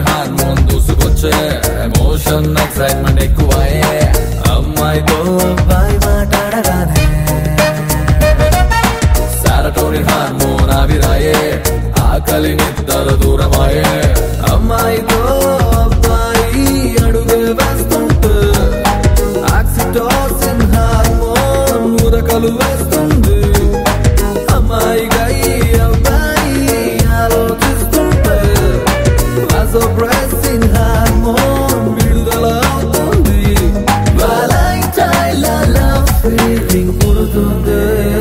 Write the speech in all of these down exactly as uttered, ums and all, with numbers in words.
hormone దూసుకొచ్చే emotion excitement ఎక్కువయే అమ్మాయితో అబ్బాయి మాట్లాడగానే సెరటోనిన్ హార్మోన్ ఆవిరాయే ఆకలి నిద్ర దూరమాయే అమ్మాయితో అబ్బాయి అడుగే వేస్తుంటే ఆక్సిటోసిన్ హార్మోన్ ఉరకలు వేస్తుంది అమ్మాయిగా ఈ అబ్బాయి ఆలోచిస్తుంటే వాసోప్రెసిన్ హార్మోన్ విడుదల అవుతుంది వాలైటైన్ లవ్ ఫీలింగ్ పుడుతుంది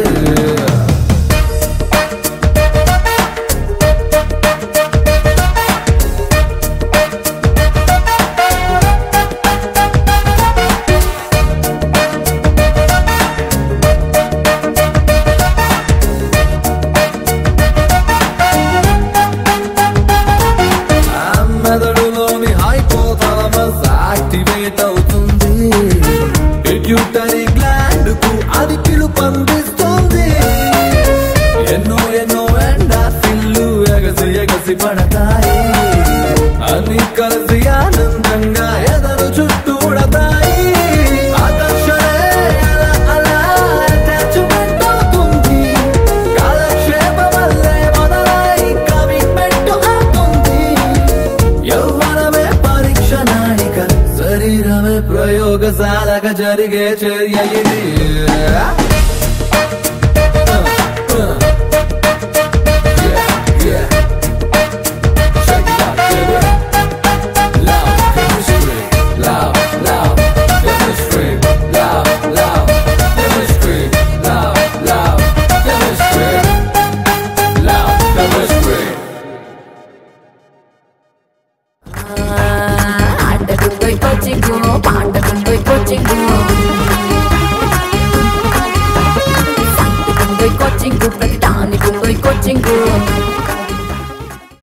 మెదడులోని హైపోథాలమస్ యాక్టివేట్ అవుతుంది పిట్యూటరీ గ్లాండ్ కు అది పిలుపందిస్తుంది ఎన్నో ఎన్నో ఎండార్ఫిన్లు ఎగసి ఎగసి పడతాయి అన్ని కలిసి ఆనందంగా ఎదరు చుట్టూడతాయి ఆకర్షణే అలా అలా అటాచ్మెంట్ అవుతుంది కాలక్షేప వల్లే మొదలై కమిట్మెంట్ అవుతుంది యౌవనమే పరీక్ష నాళిక శరీరమే ప్రయోగశాలగా జరిగే చర్య ఇది